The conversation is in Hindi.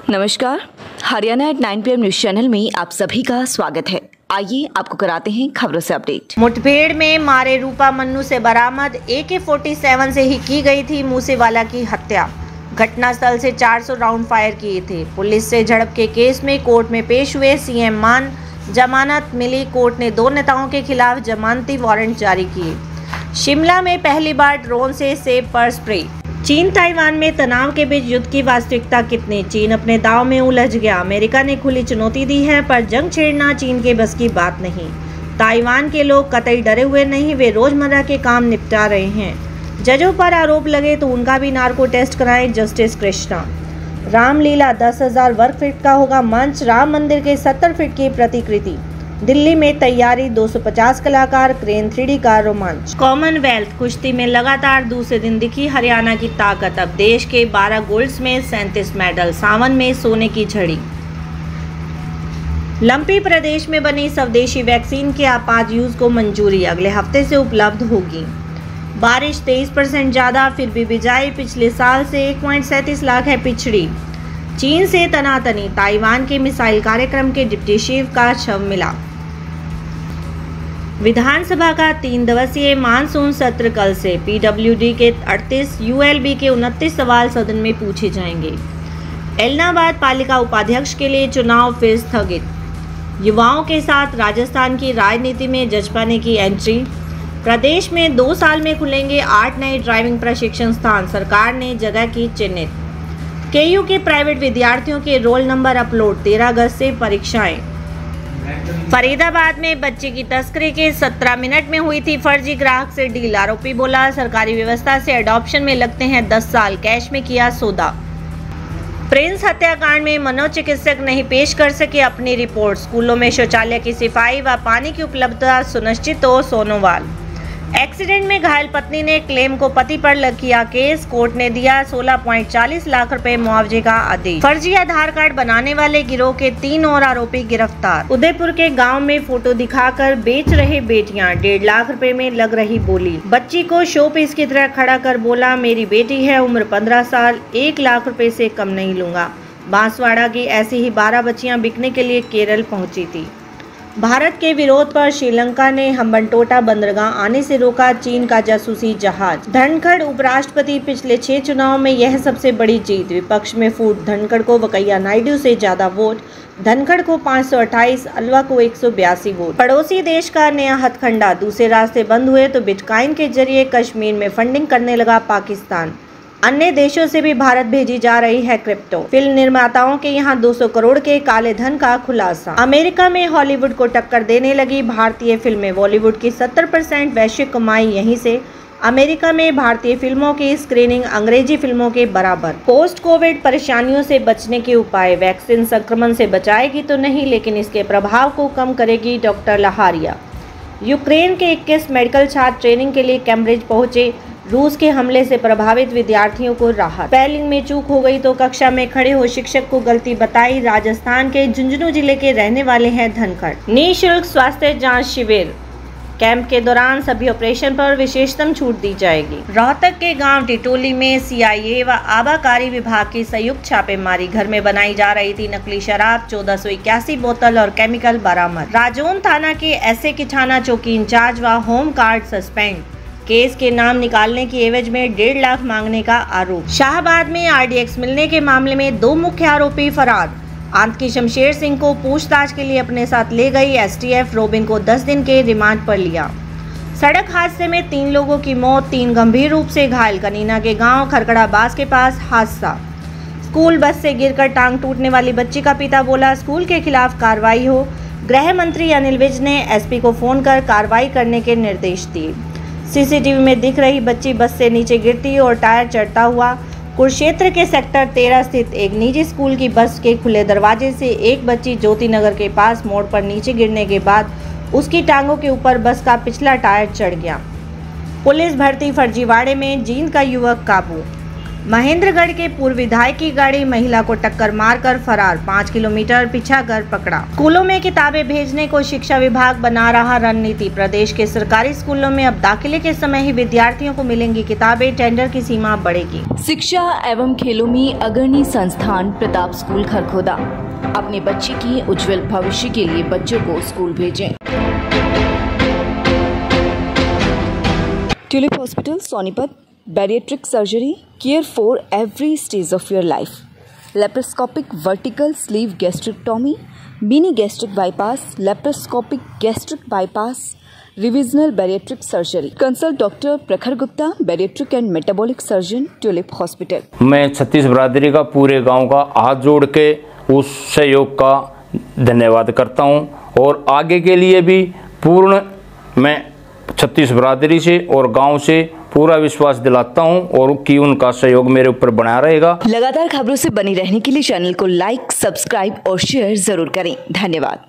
नमस्कार, Haryana at 9 PM news channel में आप सभी का स्वागत है। आइए आपको कराते हैं खबरों से अपडेट। मुठभेड़ में मारे रूपा मन्नू से बरामद AK-47 से ही की गई थी मूसेवाला की हत्या। घटनास्थल से 400 राउंड फायर किए थे। पुलिस से झड़प के केस में कोर्ट में पेश हुए CM मान जमानत मिली। कोर्ट ने 2 नेताओं के खिलाफ जमानती वारंट जारी किए। शिमला में पहली बार ड्रोन से सेब पर स्प्रे। चीन ताइवान में तनाव के बीच युद्ध की वास्तविकता कितनी? चीन अपने दांव में उलझ गया। अमेरिका ने खुली चुनौती दी है, पर जंग छेड़ना चीन के बस की बात नहीं। ताइवान के लोग कतई डरे हुए नहीं, वे रोजमर्रा के काम निपटा रहे हैं। जजों पर आरोप लगे तो उनका भी नार्को टेस्ट कराएं, जस्टिस कृष्णा। रामलीला 10,000 वर्ग फीट का होगा मंच। राम मंदिर के 70 फीट की प्रतिकृति। दिल्ली में तैयारी, 250 कलाकार, क्रेन 3D का रोमांच। कॉमनवेल्थ कुश्ती में लगातार दूसरे दिन दिखी हरियाणा की ताकत। अब देश के 12 गोल्ड्स में 37 मेडल। सावन में सोने की झड़ी। लंपी प्रदेश में बनी स्वदेशी वैक्सीन के आपात यूज को मंजूरी, अगले हफ्ते से उपलब्ध होगी। बारिश 23% ज्यादा, फिर भी बिजाई पिछले साल से 1.37 लाख है पिछड़ी। चीन से तनातनी, ताइवान के मिसाइल कार्यक्रम के डिप्टी चीफ का शव मिला। विधानसभा का 3 दिवसीय मानसून सत्र कल से। PWD के 38, ULB के 29 सवाल सदन में पूछे जाएंगे। एलनाबाद पालिका उपाध्यक्ष के लिए चुनाव फिर स्थगित। युवाओं के साथ राजस्थान की राजनीति में जजपा ने की एंट्री। प्रदेश में 2 साल में खुलेंगे 8 नए ड्राइविंग प्रशिक्षण स्थान, सरकार ने जगह की चिन्हित। KU के प्राइवेट विद्यार्थियों के रोल नंबर अपलोड, 13 अगस्त से परीक्षाएं। फरीदाबाद में बच्चे की तस्करी के 17 मिनट में हुई थी फर्जी ग्राहक से डील। आरोपी बोला, सरकारी व्यवस्था से अडॉप्शन में लगते हैं 10 साल, कैश में किया सौदा। प्रिंस हत्याकांड में मनोचिकित्सक नहीं पेश कर सके अपनी रिपोर्ट। स्कूलों में शौचालय की सफाई व पानी की उपलब्धता सुनिश्चित हो, सोनोवाल। एक्सीडेंट में घायल पत्नी ने क्लेम को पति पर किया केस। कोर्ट ने दिया 16.40 लाख रुपए मुआवजे का आदेश। फर्जी आधार कार्ड बनाने वाले गिरोह के 3 और आरोपी गिरफ्तार। उदयपुर के गांव में फोटो दिखाकर बेच रहे बेटियां, 1.5 लाख रुपए में लग रही बोली। बच्ची को शो पीस की तरह खड़ा कर बोला, मेरी बेटी है, उम्र 15 साल, 1 लाख रुपए से कम नहीं लूंगा। बांसवाड़ा की ऐसी ही 12 बच्चियां बिकने के लिए केरल पहुंची थी। भारत के विरोध पर श्रीलंका ने हम्बनटोटा बंदरगाह आने से रोका चीन का जासूसी जहाज। धनखड़ उपराष्ट्रपति, पिछले 6 चुनाव में यह सबसे बड़ी जीत। विपक्ष में फूट, धनखड़ को वकैया नायडू से ज्यादा वोट। धनखड़ को 528, अलवा को 182 वोट। पड़ोसी देश का नया हथकंडा, दूसरे रास्ते बंद हुए तो बिटकॉइन के जरिए कश्मीर में फंडिंग करने लगा पाकिस्तान। अन्य देशों से भी भारत भेजी जा रही है क्रिप्टो। फिल्म निर्माताओं के यहां 200 करोड़ के काले धन का खुलासा। अमेरिका में हॉलीवुड को टक्कर देने लगी भारतीय फिल्में। बॉलीवुड की 70% वैश्विक कमाई यहीं से। अमेरिका में भारतीय फिल्मों की स्क्रीनिंग अंग्रेजी फिल्मों के बराबर। पोस्ट कोविड परेशानियों से बचने के उपाय। वैक्सीन संक्रमण से बचाएगी तो नहीं, लेकिन इसके प्रभाव को कम करेगी, डॉक्टर लहारिया। यूक्रेन के 21 मेडिकल छात्र ट्रेनिंग के लिए कैम्ब्रिज पहुंचे। रूस के हमले से प्रभावित विद्यार्थियों को राहत। स्पेलिंग में चूक हो गई तो कक्षा में खड़े हो शिक्षक को गलती बताई। राजस्थान के झुंझुनू जिले के रहने वाले हैं धनखड़। निःशुल्क स्वास्थ्य जांच शिविर। कैंप के दौरान सभी ऑपरेशन पर विशेषतम छूट दी जाएगी। रोहतक के गांव टिटोली में CIA व आबाकारी विभाग की संयुक्त छापेमारी। घर में बनाई जा रही थी नकली शराब, 1481 बोतल और केमिकल बरामद। राजौंद थाना के SA की थाना चौकी इंचार्ज व होम गार्ड सस्पेंड। केस के नाम निकालने की एवज में 1.5 लाख मांगने का आरोप। शाहबाद में RDX मिलने के मामले में 2 मुख्य आरोपी फरार। आतंकी शमशेर सिंह को पूछताछ के लिए अपने साथ ले गई STF। रोबिन को 10 दिन के रिमांड पर लिया। सड़क हादसे में 3 लोगों की मौत, 3 गंभीर रूप से घायल। कनीना के गांव खरकड़ाबास के पास हादसा। स्कूल बस से गिरकर टांग टूटने वाली बच्ची का पिता बोला, स्कूल के खिलाफ कार्रवाई हो। गृह मंत्री अनिल विज ने SP को फोन कर कार्रवाई करने के निर्देश दिए। CCTV में दिख रही बच्ची बस से नीचे गिरती और टायर चढ़ता हुआ। कुरुक्षेत्र के सेक्टर 13 स्थित एक निजी स्कूल की बस के खुले दरवाजे से एक बच्ची ज्योति नगर के पास मोड़ पर नीचे गिरने के बाद उसकी टांगों के ऊपर बस का पिछला टायर चढ़ गया। पुलिस भर्ती फर्जीवाड़े में जींद का युवक काबू। महेंद्रगढ़ के पूर्व विधायक की गाड़ी महिला को टक्कर मारकर फरार, 5 किलोमीटर पीछा कर पकड़ा। स्कूलों में किताबें भेजने को शिक्षा विभाग बना रहा रणनीति। प्रदेश के सरकारी स्कूलों में अब दाखिले के समय ही विद्यार्थियों को मिलेंगी किताबें, टेंडर की सीमा बढ़ेगी। शिक्षा एवं खेलों में अग्रणी संस्थान प्रताप स्कूल खरखोदा। अपने बच्चे की उज्जवल भविष्य के लिए बच्चों को स्कूल भेजें। Tulip Hospital Sonipat, bariatric surgery, care for every stage of your life, laparoscopic vertical sleeve gastrectomy, mini gastric bypass, laparoscopic gastric bypass, revisional bariatric surgery. Consult doctor Prakhar Gupta, bariatric and metabolic surgeon, Tulip Hospital. मैं छत्तीस बरादरी का पूरे गांव का हाथ जोड़ के उस सहयोग का धन्यवाद करता हूं और आगे के लिए भी पूर्ण मैं छत्तीस बरादरी से और गांव से पूरा विश्वास दिलाता हूं और कि उनका सहयोग मेरे ऊपर बना रहेगा। लगातार खबरों से बनी रहने के लिए चैनल को लाइक, सब्सक्राइब और शेयर जरूर करें। धन्यवाद।